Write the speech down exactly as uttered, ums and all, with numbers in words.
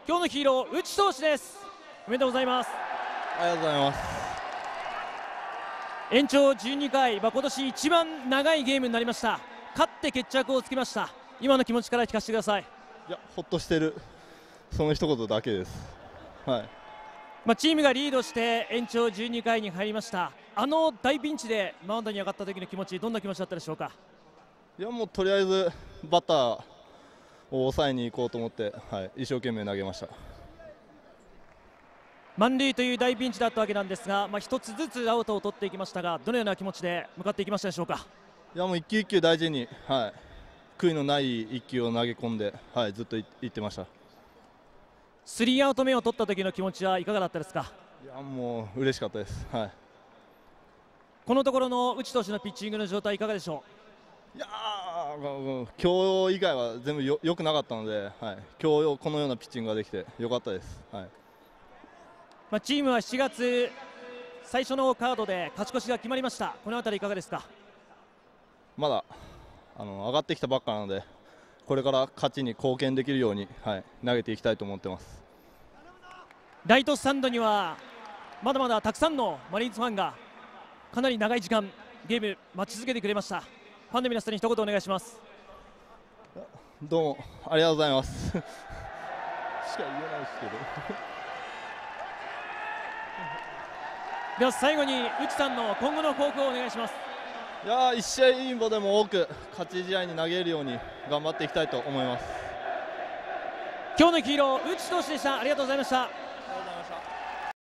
今日のヒーロー、内投手です。おめでとうございます。 ありがとうございます。 延長じゅうにかい、まあ、今年一番長いゲームになりました。勝って決着をつけました。今の気持ちから聞かせてください。 いや、ほっとしてる、その一言だけです。はい。 まあ、チームがリードして延長じゅうにかいに入りました。あの大ピンチでマウンドに上がった時の気持ち、どんな気持ちだったでしょうか。 いや、もうとりあえずバッターを抑えに行こうと思って、はい、一生懸命投げました。 満塁という大ピンチだったわけなんですが、まあ、一つずつアウトを取っていきましたが、どのような気持ちで向かっていきましたでしょうか。 いや、もう一球一球大事に、はい、悔いのない一球を投げ込んで、はい、ずっといってました。 スリーアウト目を取った時の気持ちはいかがだったですか。 いや、もう嬉しかったです。はい。 このところの内投手のピッチングの状態いかがでしょう。いやー、今日以外は全部よ良くなかったので、はい、今日このようなピッチングができて良かったです。はい。 まあ、チームはしちがつ最初のカードで勝ち越しが決まりました。このあたりいかがですか。 まだあの上がってきたばっかなので、これから勝ちに貢献できるように、はい、投げていきたいと思ってます。 ライトスタンドにはまだまだたくさんのマリーンズファンがかなり長い時間ゲーム待ち続けてくれました。ファンの皆さんに一言お願いします。 どうもありがとうございますしか言えないですけどでは最後に内さんの今後の抱負をお願いします。 いやー、いち試合インボでも多く勝ち試合に投げるように頑張っていきたいと思います。 今日のヒーロー、内投手でした。ありがとうございました。